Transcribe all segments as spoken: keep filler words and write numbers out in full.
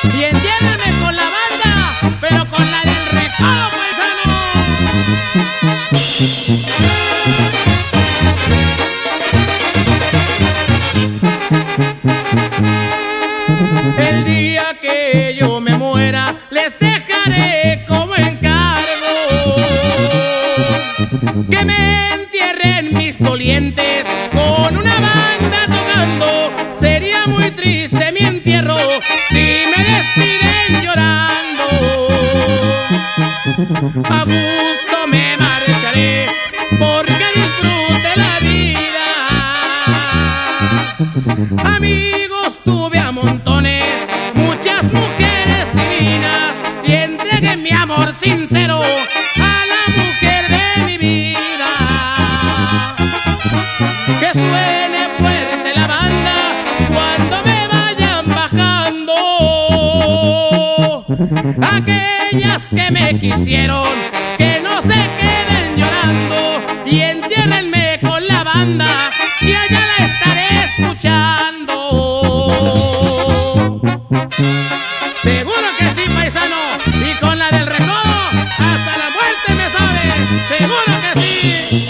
Y entiéndeme con la banda, pero con la del Recodo, paisano. El día que yo me muera, les dejaré como encargo que me entierren mis dolientes con una banda tocando. Sería muy triste mi entierro si me despiden llorando. A gusto me marcharé porque disfrute la vida. Amigos tuve a montones, muchas mujeres divinas, y entregué mi amor sincero a la mujer de mi vida. Que suene fuerte la banda cuando me vayan bajando. Aquellas que me quisieron, que no se queden llorando, y entiérrenme con la banda y allá la estaré escuchando. Seguro que sí, paisano, y con la del Recodo hasta la muerte me sabe. Seguro que sí.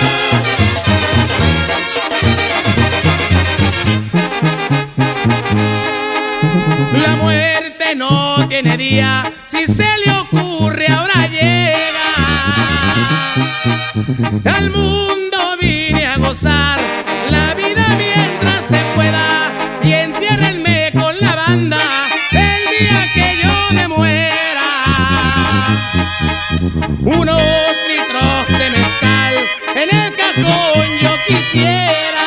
La muerte no tiene día, si se le ocurre ahora llega. Al mundo vine a gozar la vida mientras se pueda, y entiérrenme con la banda el día que yo me muera. Unos litros de mezcal en el cajón yo quisiera.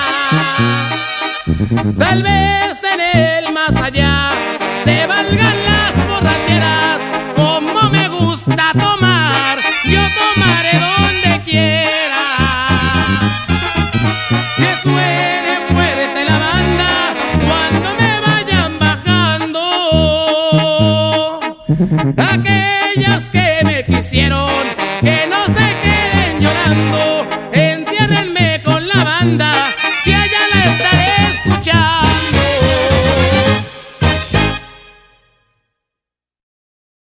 Tal vez en el más allá se valgan las borracheras. Como me gusta tomar, yo tomaré donde quiera. Que suene fuerte la banda cuando me vayan bajando. Aquellas que me quisieron, que no se